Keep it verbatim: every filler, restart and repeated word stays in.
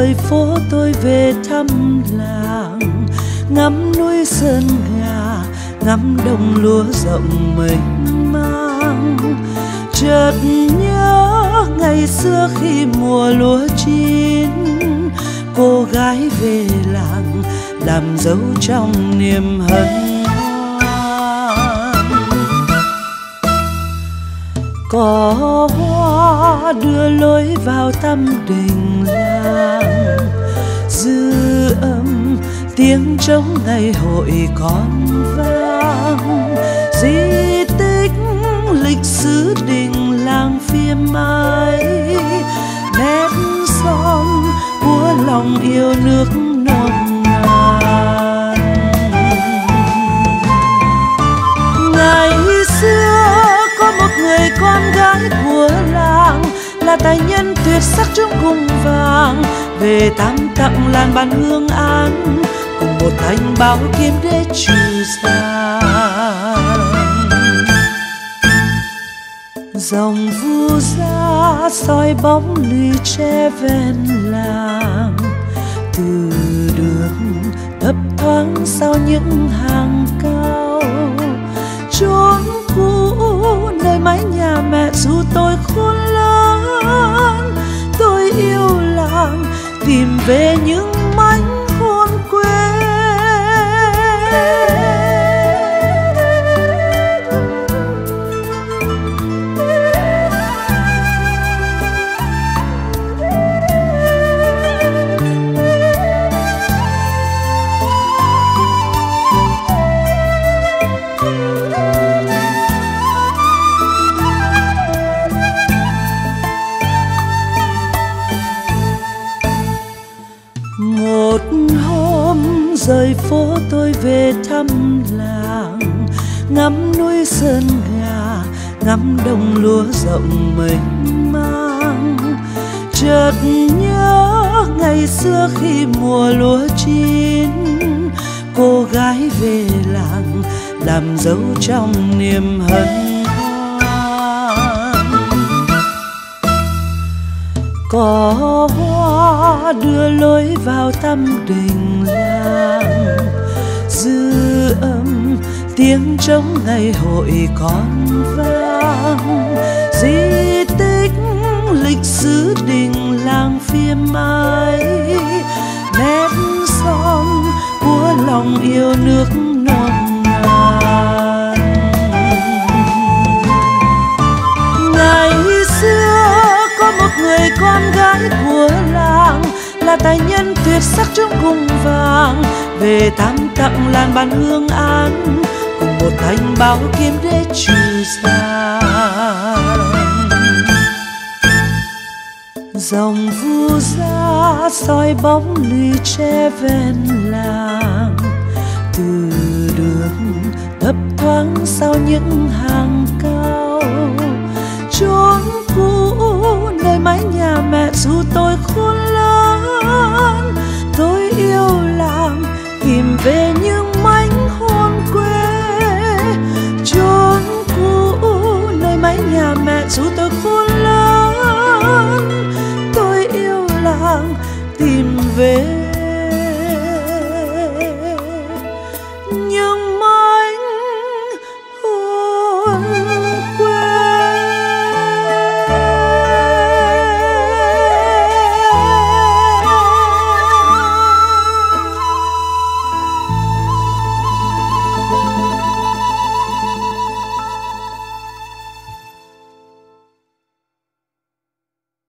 rời phố tôi về thăm làng, ngắm núi Sơn Hà, ngắm đồng lúa rộng mênh mang. Chợt nhớ ngày xưa khi mùa lúa chín, cô gái về làng làm dấu trong niềm hân hoan. Cỏ hoa đưa lối vào tâm đình làng, dư âm tiếng trống ngày hội còn vang. Di tích lịch sử đình làng Phim Ai, nét son của lòng yêu nước nồng nàn. Ngày xưa có một người con gái của làng, là tài nhân tuyệt sắc trong cung vàng, về tám tặng làn bàn hương án, cùng một thanh bảo kiếm để trừ gian. Dòng vu gia soi bóng lũy tre ven làng, từ đường thấp thoáng sau những hàng cao. Chốn cũ nơi mái nhà mẹ dù tôi khôn lớn, tôi yêu làng tìm về những mảnh hồn quê. Một hôm rời phố tôi về thăm làng, ngắm núi Sơn Hà, ngắm đồng lúa rộng mênh mang. Chợt nhớ ngày xưa khi mùa lúa chín, cô gái về làng làm dấu trong niềm hân hoan. Cỏ hoa đưa lối vào tâm đình làng, dư âm tiếng trống ngày hội còn vang. Di tích lịch sử đình làng Phim Ai, nét son của lòng yêu nước nồng nàn. Ngày xưa có một người con gái của làng, là tài nhân tuyệt sắc trong cung vàng, về tám tặng làn bàn hương án, cùng một thanh bảo kiếm để trừ gian. Dòng vu gia soi bóng lũy tre ven làng, từ đường thấp thoáng sau những hàng cao. Chốn cũ nơi mái nhà mẹ dù tôi khôn lớn, tôi yêu làng tìm về những mảnh hồn quê. Chốn cũ nơi mái nhà mẹ dù tôi khôn lớn, tôi yêu làng tìm về